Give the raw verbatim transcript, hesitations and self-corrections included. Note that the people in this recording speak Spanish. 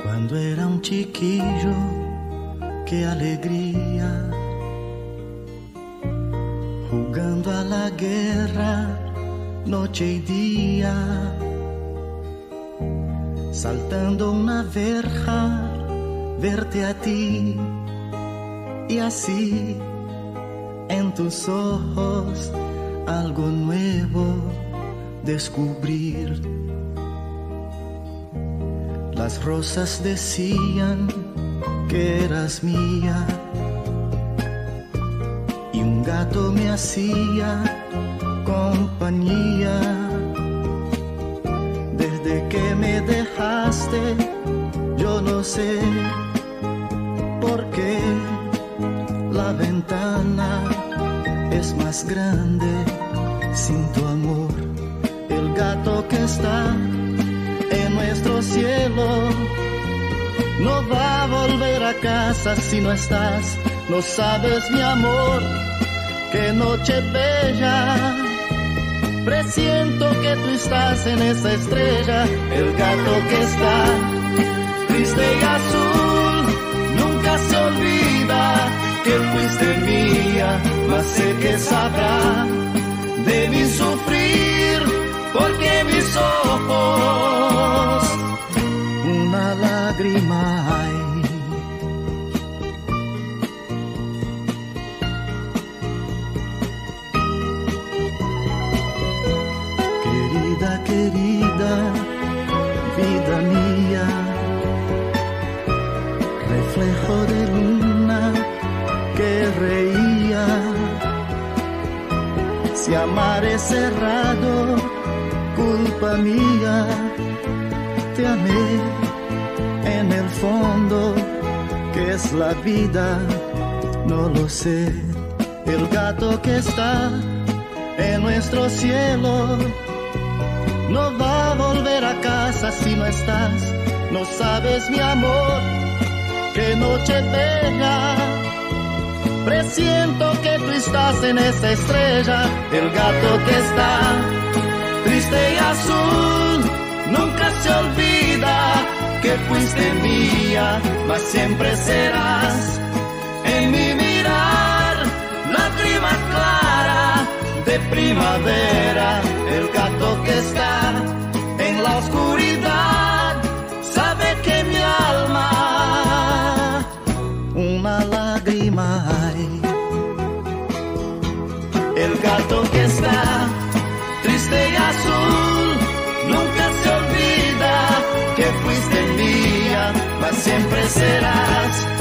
Cuando era un chiquillo, qué alegría, jugando a la guerra noche y día, saltando una verja, verte a ti y así en tus ojos algo nuevo descubrir. Las rosas decían que eras mía y un gato me hacía compañía. Desde que me dejaste, yo no sé por qué la ventana es más grande sin tu amor. El gato que está en nuestro cielo no va a volver a casa si no estás. No sabes, mi amor, qué noche bella, presiento que tú estás en esa estrella. El gato que está triste y azul nunca se olvida que fuiste mía, mas sé que sabrá de mi sufrir, porque mis ojos una lágrima hay. Querida, querida, vida mía, reflejo de luna que reía. Si amar es cerrado, culpa mía, te amé en el fondo, que es la vida, no lo sé. El gato que está en nuestro cielo no va a volver a casa si no estás. No sabes, mi amor, qué noche bella, presiento que tú estás en esa estrella. El gato que está triste y azul nunca se olvida que fuiste mía, mas siempre serás en mi mirar, lágrima clara de primavera. El gato que está en la oscuridad sabe que mi alma una lágrima hay. El gato que está triste y azul nunca se olvida que fuiste mía, mas siempre serás